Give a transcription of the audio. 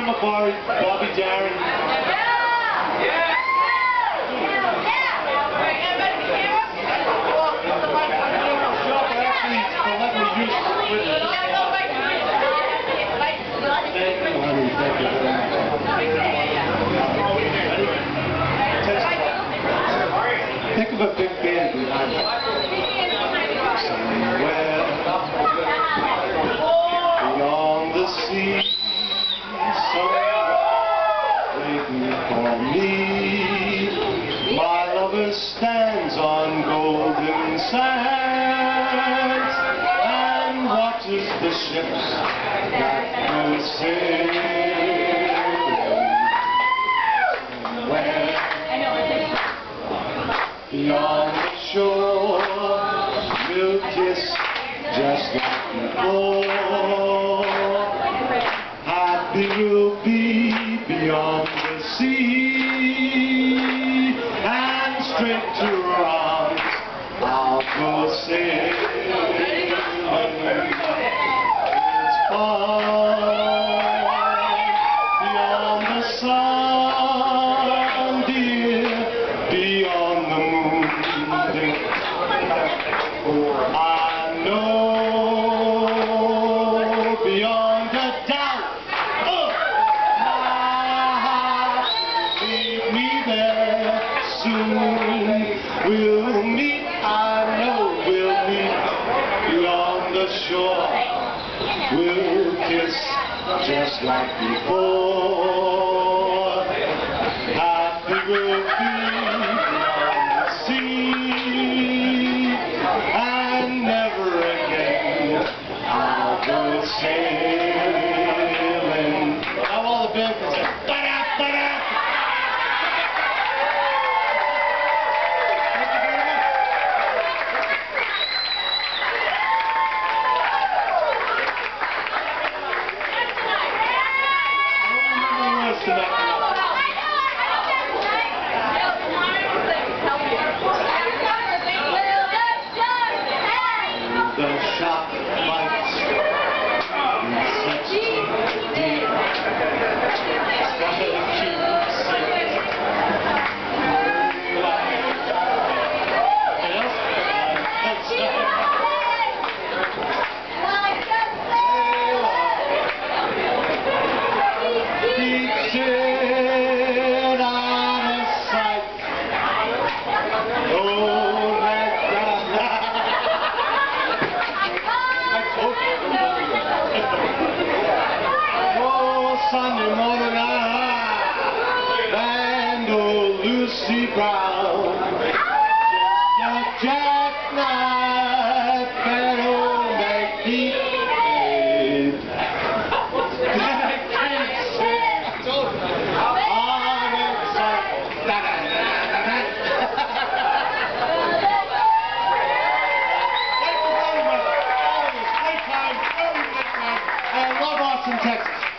Mama Bobby Darin. Think of a big band behind you. Somewhere beyond the sea, somewhere waiting for me, my lover stands on golden sands and watches the ships that go sailing. Beyond the shore, we'll kiss just like before. Happy we'll be beyond the sea, and straight to her arms I'll go sailing. It's far beyond the sun, dear, beyond the moon. I know beyond a doubt, my heart lead me there soon. We'll meet, I know we'll meet beyond the shore. We'll kiss just like before. Happy we'll be beyond the sea, and never again I'll go sailing. Now all the band can say, ba-da, ba-da. Thank you very much. I don't remember who was tonight. The shop lights in such deep out of sight. Oh, Sunday morning and old Lucy Brown, just a jackknife and old McGee. I love Austin, Texas.